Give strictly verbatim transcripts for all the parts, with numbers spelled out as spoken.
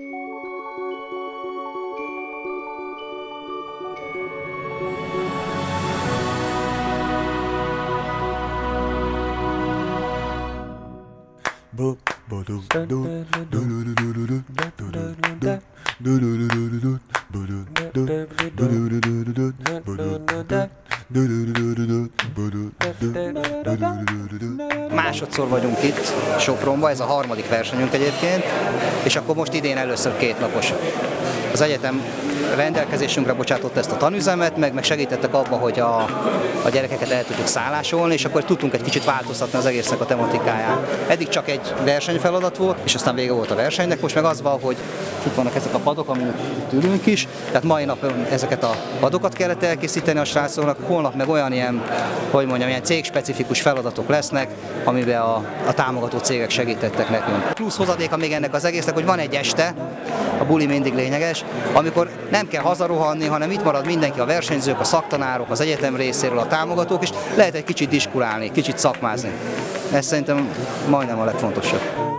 Másodszor vagyunk itt Sopronban, ez a harmadik versenyünk egyébként, és akkor most idén először kétnapos. Az egyetem rendelkezésünkre bocsátott ezt a tanüzemet, meg, meg segítettek abban, hogy a, a gyerekeket el tudjuk szállásolni, és akkor tudtunk egy kicsit változtatni az egésznek a tematikáján. Eddig csak egy versenyfeladat volt, és aztán vége volt a versenynek, most meg az van, hogy itt vannak ezek a padok, amin itt ülünk is, tehát mai nap ezeket a padokat kellett elkészíteni a srácoknak, holnap meg olyan ilyen, hogy mondjam, ilyen cégspecifikus feladatok lesznek, amiben a, a támogató cégek segítettek nekünk. Plusz hozadéka még ennek az egésznek, hogy van egy este, a buli mindig lényeges, amikor nem kell hazarohanni, hanem itt marad mindenki, a versenyzők, a szaktanárok, az egyetem részéről, a támogatók, és lehet egy kicsit diskurálni, kicsit szakmázni. Ez szerintem majdnem a legfontosabb.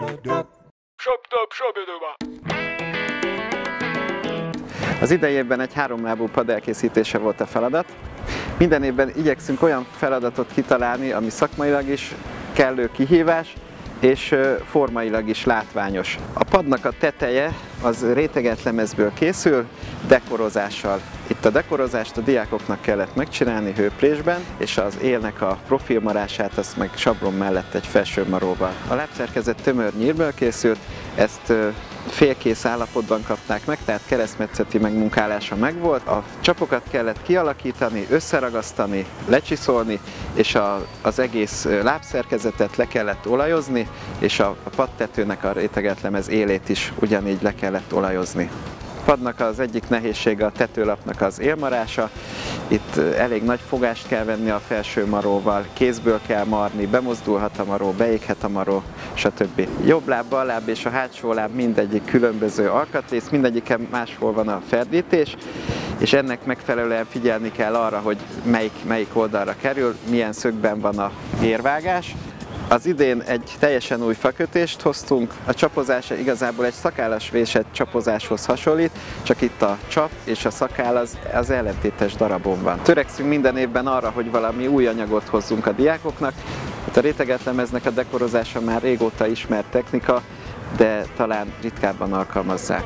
Az idei évben egy háromlábú pad elkészítése volt a feladat. Minden évben igyekszünk olyan feladatot kitalálni, ami szakmailag is kellő kihívás, és formailag is látványos. A padnak a teteje az rétegelt lemezből készül, dekorozással. Itt a dekorozást a diákoknak kellett megcsinálni hőprésben, és az élnek a profilmarását azt meg sabron mellett egy felsőmaróval. A lábszerkezet tömör nyírből készült, ezt félkész állapotban kapták meg, tehát keresztmetszeti megmunkálása megvolt. A csapokat kellett kialakítani, összeragasztani, lecsiszolni, és a, az egész lábszerkezetet le kellett olajozni, és a, a padtetőnek a rétegelt lemez élét is ugyanígy le kellett olajozni. A padnak az egyik nehézsége a tetőlapnak az élmarása. Itt elég nagy fogást kell venni a felső maróval, kézből kell marni, bemozdulhat a maró, beéghet a maró, stb. Jobb láb, bal láb és a hátsó láb mindegyik különböző alkatrész, mindegyiken máshol van a ferdítés, és ennek megfelelően figyelni kell arra, hogy melyik, melyik oldalra kerül, milyen szögben van a érvágás. Az idén egy teljesen új fakötést hoztunk, a csapozása igazából egy szakállas vésett csapozáshoz hasonlít, csak itt a csap és a szakál az, az ellentétes darabon van. Törekszünk minden évben arra, hogy valami új anyagot hozzunk a diákoknak. A rétegelt lemeznek a dekorozása már régóta ismert technika, de talán ritkábban alkalmazzák.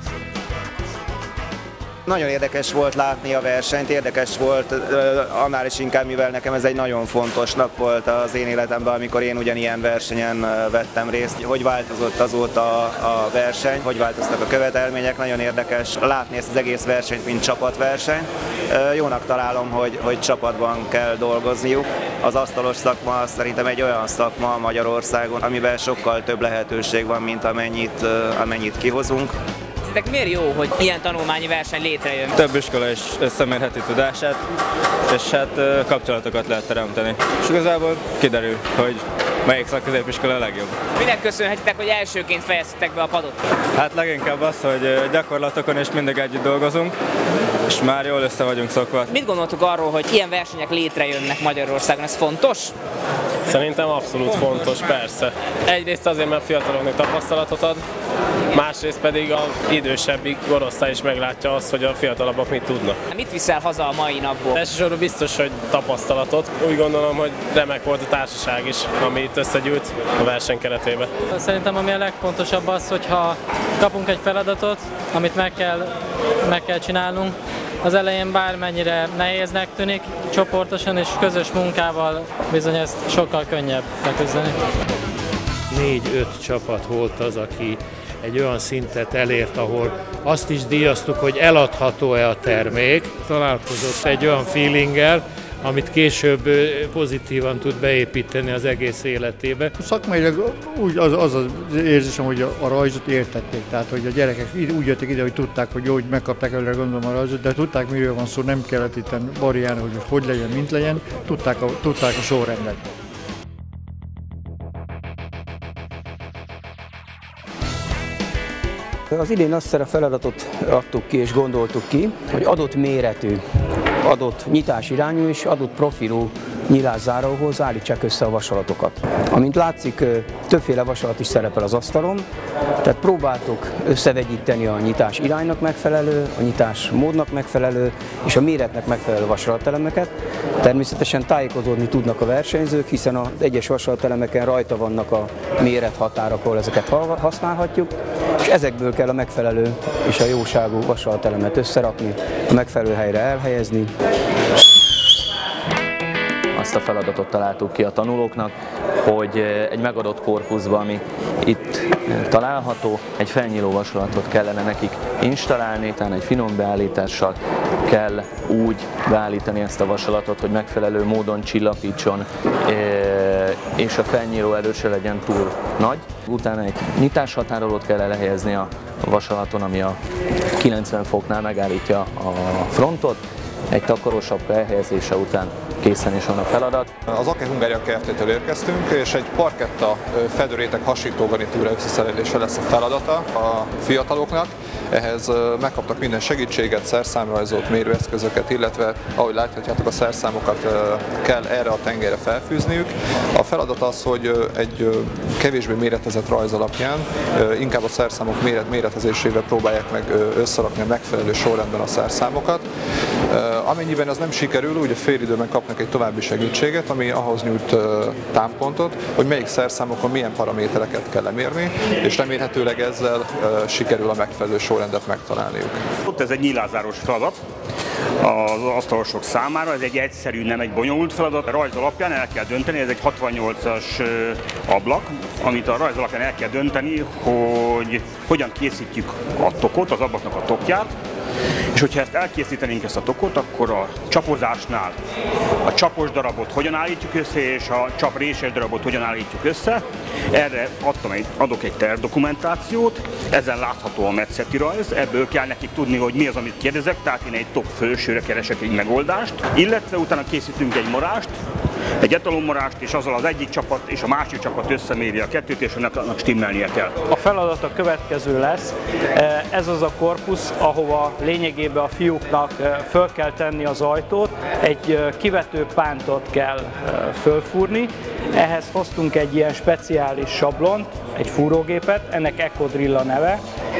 Nagyon érdekes volt látni a versenyt, érdekes volt annál is inkább, mivel nekem ez egy nagyon fontos nap volt az én életemben, amikor én ugyanilyen versenyen vettem részt. Hogy változott azóta a verseny, hogy változtak a követelmények, nagyon érdekes látni ezt az egész versenyt, mint csapatverseny. Jónak találom, hogy, hogy csapatban kell dolgozniuk. Az asztalos szakma szerintem egy olyan szakma Magyarországon, amiben sokkal több lehetőség van, mint amennyit, amennyit kihozunk. Miért jó, hogy ilyen tanulmányi verseny létrejön? Több iskola is összemérheti tudását, és hát kapcsolatokat lehet teremteni. És igazából kiderül, hogy melyik szakközépiskola a legjobb. Minek köszönhetitek, hogy elsőként fejeztetek be a padot? Hát leginkább az, hogy gyakorlatokon is mindig együtt dolgozunk, és már jól össze vagyunk szokva. Mit gondoltuk arról, hogy ilyen versenyek létrejönnek Magyarországon? Ez fontos? Szerintem abszolút fontos, persze. Egyrészt azért, mert fiataloknak tapasztalatot ad, másrészt pedig az idősebbik korosztály is meglátja azt, hogy a fiatalabbak mit tudnak. Mit viszel haza a mai napból? Elsősorban biztos, hogy tapasztalatot. Úgy gondolom, hogy remek volt a társaság is, ami itt összegyűlt a verseny keretében. Szerintem ami a legfontosabb az, hogyha kapunk egy feladatot, amit meg kell, meg kell csinálnunk, az elején bármennyire nehéznek tűnik, csoportosan és közös munkával bizony ezt sokkal könnyebb leküzdeni. Négy-öt csapat volt az, aki egy olyan szintet elért, ahol azt is díjaztuk, hogy eladható-e a termék. Találkozott egy olyan feelinggel, amit később pozitívan tud beépíteni az egész életébe. Szakmailag úgy az, az az érzésem, hogy a, a rajzot értették, tehát hogy a gyerekek úgy jöttek ide, hogy tudták, hogy jó, hogy megkapták előre gondolom a rajzot, de tudták, miről van szó, nem kellett itt variálni, hogy hogy legyen, mint legyen, tudták a, tudták a sorrendet. Az idén azt a feladatot adtuk ki és gondoltuk ki, hogy adott méretű, adott nyitásirányú és adott profilú nyilászáróhoz állítsák össze a vasalatokat. Amint látszik, többféle vasalat is szerepel az asztalon, tehát próbáltuk összevegyíteni a nyitás iránynak megfelelő, a nyitás módnak megfelelő és a méretnek megfelelő vasalatelemeket. Természetesen tájékozódni tudnak a versenyzők, hiszen az egyes vasalatelemeken rajta vannak a mérethatárok, ahol ezeket használhatjuk, és ezekből kell a megfelelő és a jóságú vasalatelemet összerakni, a megfelelő helyre elhelyezni. Azt a feladatot találtuk ki a tanulóknak, hogy egy megadott korpuszban, ami itt található, egy felnyíló vasalatot kellene nekik installálni, tehát egy finom beállítással kell úgy beállítani ezt a vasalatot, hogy megfelelő módon csillapítson, és a felnyíló erő se legyen túl nagy. Utána egy nyitáshatárolót kell elhelyezni a vasalaton, ami a kilencven foknál megállítja a frontot. Egy takarósapka elhelyezése után készen is van a feladat. Az Ake Hungária Kft-től érkeztünk, és egy parketta fedőréteg hasító garnitúra összeszerelése lesz a feladata a fiataloknak. Ehhez megkaptak minden segítséget, szerszámrajzot, mérőeszközöket, illetve ahogy láthatjátok, a szerszámokat kell erre a tengelyre felfűzniük. A feladat az, hogy egy kevésbé méretezett rajz alapján inkább a szerszámok méret, méretezésével próbálják meg összerakni a megfelelő sorrendben a szerszámokat. Amennyiben ez nem sikerül, úgy a félidőben kapnak egy további segítséget, ami ahhoz nyújt támpontot, hogy melyik szerszámokon milyen paramétereket kell lemérni, és remélhetőleg ezzel sikerül a megfelelő sorrendet megtalálniuk. Ott ez egy nyilázáros feladat az asztalosok számára, ez egy egyszerű, nem egy bonyolult feladat. A rajz alapján el kell dönteni, ez egy hatvannyolcas ablak, amit a rajz alapján el kell dönteni, hogy hogyan készítjük a tokot, az ablaknak a tokját. És hogyha ezt elkészítenénk, ezt a tokot, akkor a csapozásnál a csapos darabot hogyan állítjuk össze, és a csaprésés darabot hogyan állítjuk össze. Erre adtam egy, adok egy tervdokumentációt, ezen látható a metszeti rajz, ebből kell nekik tudni, hogy mi az, amit kérdezek, tehát én egy tok fölsőre keresek egy megoldást, illetve utána készítünk egy morást, egy etalonmorást, és azzal az egyik csapat és a másik csapat összeméri a kettőt, és annak stimmelnie kell. A feladat a következő lesz. Ez az a korpusz, ahova lényegében a fiúknak föl kell tenni az ajtót, egy kivető pántot kell fölfúrni. Ehhez hoztunk egy ilyen speciális sablont, egy fúrógépet, ennek Ecodrill a neve.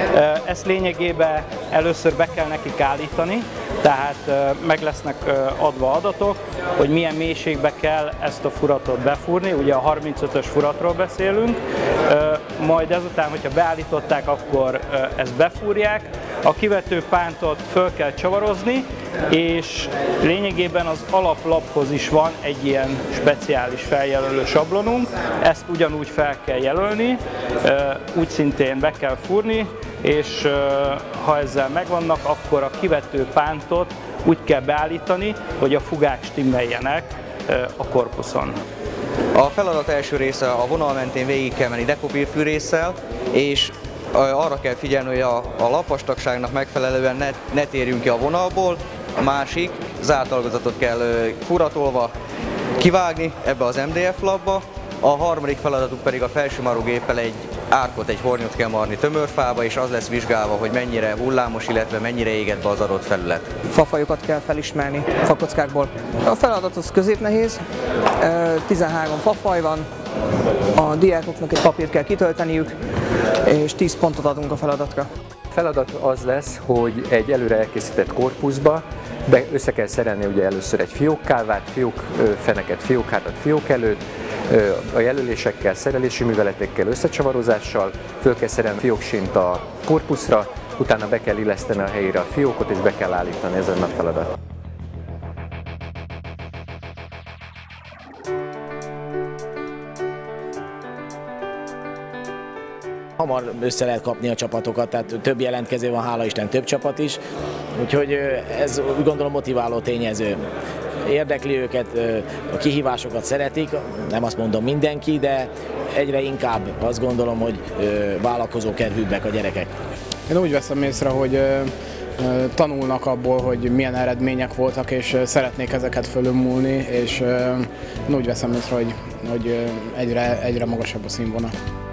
Ezt lényegében először be kell nekik állítani, tehát meg lesznek adva adatok, hogy milyen mélységbe kell ezt a furatot befúrni, ugye a harmincötös furatról beszélünk, majd ezután, hogyha beállították, akkor ezt befúrják, a kivető pántot föl kell csavarozni, és lényegében az alaplaphoz is van egy ilyen speciális feljelölő sablonunk, ezt ugyanúgy fel kell jelölni, úgy szintén be kell fúrni, és ha ezzel megvannak, akkor a kivető pántot úgy kell beállítani, hogy a fugák stimmeljenek a korpuszon. A feladat első része a vonal mentén végig kell menni dekopilfűrésszel, és arra kell figyelni, hogy a, a lapvastagságnak megfelelően ne, ne térjünk ki a vonalból. A másik, zárt algozatot kell furatolva kivágni ebbe az em dé ef labba. A harmadik feladatuk pedig a felsőmarógéppel egy árkot, egy hornyot kell marni tömörfába, és az lesz vizsgálva, hogy mennyire hullámos, illetve mennyire égett be az adott felület. Fafajokat kell felismerni fakockákból. A feladat az középnehéz, tizenhárom fafaj van, a diákoknak egy papírt kell kitölteniük, és tíz pontot adunk a feladatra. A feladat az lesz, hogy egy előre elkészített korpuszba be össze kell szerelni ugye először egy fiókkávát, fiókfeneket, fiókhátat fiók előtt, a jelölésekkel, szerelési műveletekkel, összecsavarozással, föl kell szerelni a fióksint a korpuszra, utána be kell illeszteni a helyére a fiókot, és be kell állítani, ezen a feladat. Hamar össze lehet kapni a csapatokat, tehát több jelentkező van, hála Isten, több csapat is, úgyhogy ez úgy gondolom motiváló tényező. Érdekli őket, a kihívásokat szeretik, nem azt mondom mindenki, de egyre inkább azt gondolom, hogy vállalkozókedvűbbek a gyerekek. Én úgy veszem észre, hogy tanulnak abból, hogy milyen eredmények voltak, és szeretnék ezeket fölülmúlni, és én úgy veszem észre, hogy, hogy egyre, egyre magasabb a színvonal.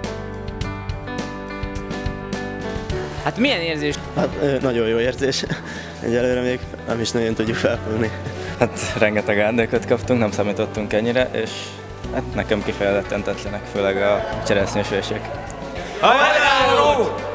Hát milyen érzés? Hát nagyon jó érzés. Egyelőre még nem is nagyon tudjuk felfogni. Hát rengeteg ajándékot kaptunk, nem számítottunk ennyire, és hát nekem kifejezetten tetszenek, főleg a cseresznyősősök. Hajrá, Rót!